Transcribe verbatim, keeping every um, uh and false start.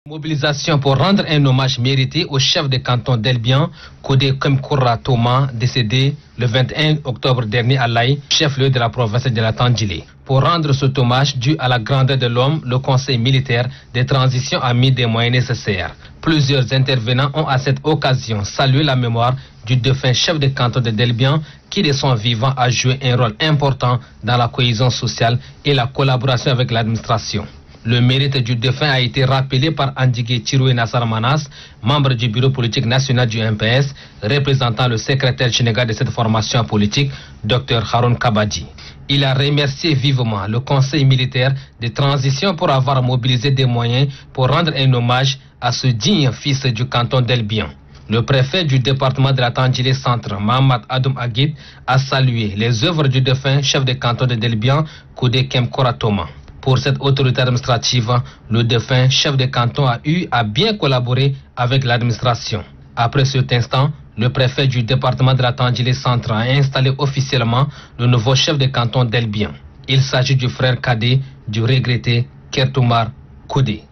Mobilisation pour rendre un hommage mérité au chef de canton d'Elbian, Kodé Kemkoura Thomas, décédé le vingt et un octobre dernier à Laye, chef-lieu de la province de la Tandjilé. Pour rendre cet hommage dû à la grandeur de l'homme, le Conseil militaire de transition a mis des moyens nécessaires. Plusieurs intervenants ont à cette occasion salué la mémoire du défunt chef de canton de Delbian qui de son vivant a joué un rôle important dans la cohésion sociale et la collaboration avec l'administration. Le mérite du défunt a été rappelé par Andigué Tiroué Nassar Manas, membre du bureau politique national du M P S, représentant le secrétaire général de cette formation politique, Dr Haroun Kabadji. Il a remercié vivement le Conseil militaire de transition pour avoir mobilisé des moyens pour rendre un hommage à ce digne fils du canton d'Elbian. Le préfet du département de la Tandjilé Centre, Mohamed Adoum Aguid, a salué les œuvres du défunt chef de canton de Delbian, Kodé Kemkoura Thomas. Pour cette autorité administrative, le défunt chef de canton a eu à bien collaborer avec l'administration. Après cet instant, le préfet du département de la Tandjilé Centre a installé officiellement le nouveau chef de canton d'Elbian. Il s'agit du frère cadet du regretté Kertoumar Kodé.